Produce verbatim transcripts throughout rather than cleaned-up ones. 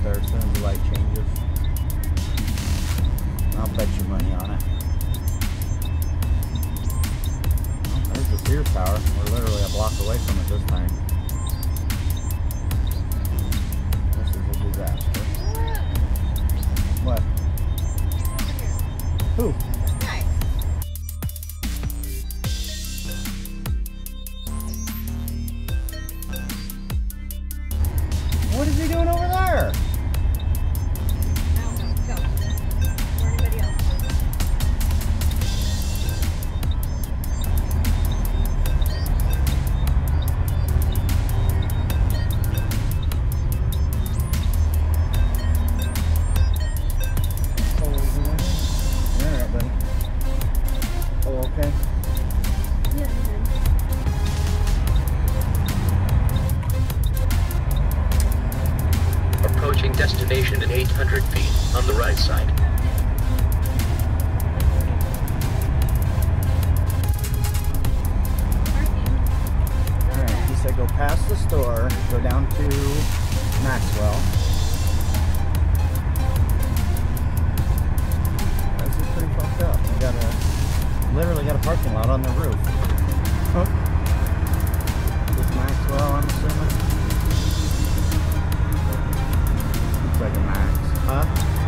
there as soon as the light changes. I'll bet you money on it. Oh, there's the Sears Tower. We're literally a block away from it this time. This is a disaster. What? Who? Hi. What is he doing over there? I don't know. Go. Or anybody else. Oh, is he in? All right, buddy. Oh, okay. Yeah, he did. Approaching destination in eight hundred feet on the right side. Alright, he said go past the store, go down to Maxwell. This is pretty fucked up. We got a, literally got a parking lot on the roof. Oh. This Maxwell, I'm assuming. Looks like a Max. Huh?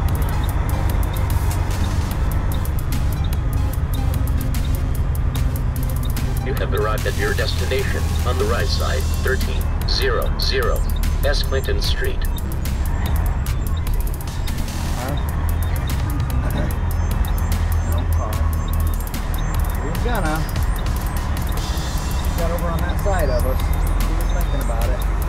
You have arrived at your destination on the right side, thirteen hundred S Clinton Street. Huh? No car. We're gonna. Got over on that side of us. He was thinking about it.